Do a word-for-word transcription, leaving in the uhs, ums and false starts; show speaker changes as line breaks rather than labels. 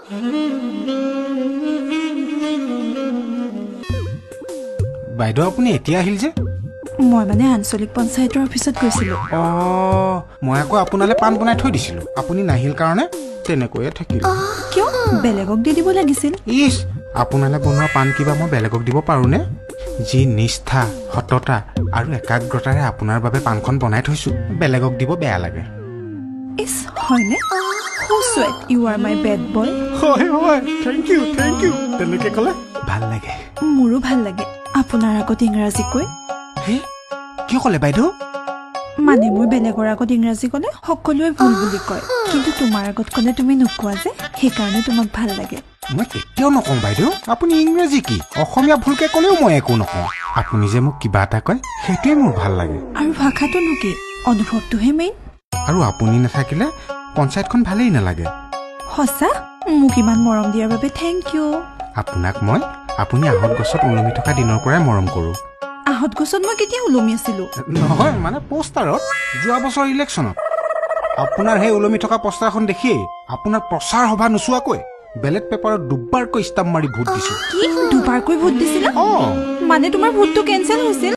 বাইদেউ আপুনি এতিয়া আহিল যে?
মই মানে আঞ্চলিক পঞ্চায়তৰ অফিচত গৈছিলো।
অ মই আকৌ আপোনালে পান বনাই থৈ দিছিলো, আপুনি নাহিল কাৰণে তেনেকৈয়ে থাকিল।
কিয় বেলেগক দি দিব লাগিছিল?
ইছ আপোনালে বনোৱা পান কিবা মই বেলেগক দিব পাৰোনে? যি নিষ্ঠা সততা আৰু একাগ্ৰতাৰে আপোনাৰ বাবে পানখন বনাই থৈছো, বেলেগক দিব বেয়া লাগে।
ইছ হয়নে? Who sweat you are my bad boy?
হয় হয় থেংক ইউ থেংক ইউ তেনেকে ক'লে ভাল লাগে।
মোৰো ভাল লাগে আপোনাৰ আগত ইংৰাজী কৈ।
হে কি ক'লে বাইদেউ?
মানে মই বেলেগৰ আগত ইংৰাজী ক'লে সকলোৱে ভুল বুলি কয়, কিন্তু তোমাৰ আগত ক'লে তুমি নোকোৱা যে, সেইকাৰণে তোমাক ভাল লাগে।
মই কেতিয়াও নকওঁ বাইদেউ, আপুনি ইংৰাজী কি অসমীয়া ভুলকে ক'লেও মই একো নকওঁ। আপুনি যে মোক কিবা এটা কয় সেইটোৱে মোৰ ভাল লাগে।
আৰু ভাষাটোনো কি, অনুভৱটোহে মেইন।
আৰু আপুনি নাথাকিলে পঞ্চায়তখন ভালেই নালাগে।
সঁচা? মোক ইমান মৰম দিয়াৰ বাবে থেংক ইউ।
আপোনাক মই আপুনি আহঁত গছত ওলমি থকা দিনৰ পৰাই মৰম কৰোঁ।
আহঁত গছত মই কেতিয়া ওলমি আছিলো?
নহয় মানে পোষ্টাৰত যোৱা বছৰ ইলেকশ্যনত আপোনাৰ সেই ওলমি থকা পোষ্টাৰখন দেখিয়েই আপোনাৰ প্ৰচাৰ সভা নোচোৱাকৈ বেলেট পেপাৰত দুবাৰকৈ ষ্টাম্প মাৰি ভোট দিছিল।
কি দুবাৰকৈ ভোট দিছিল?
অ
মানে তোমাৰ ভোটটো কেনচেল হৈছিল?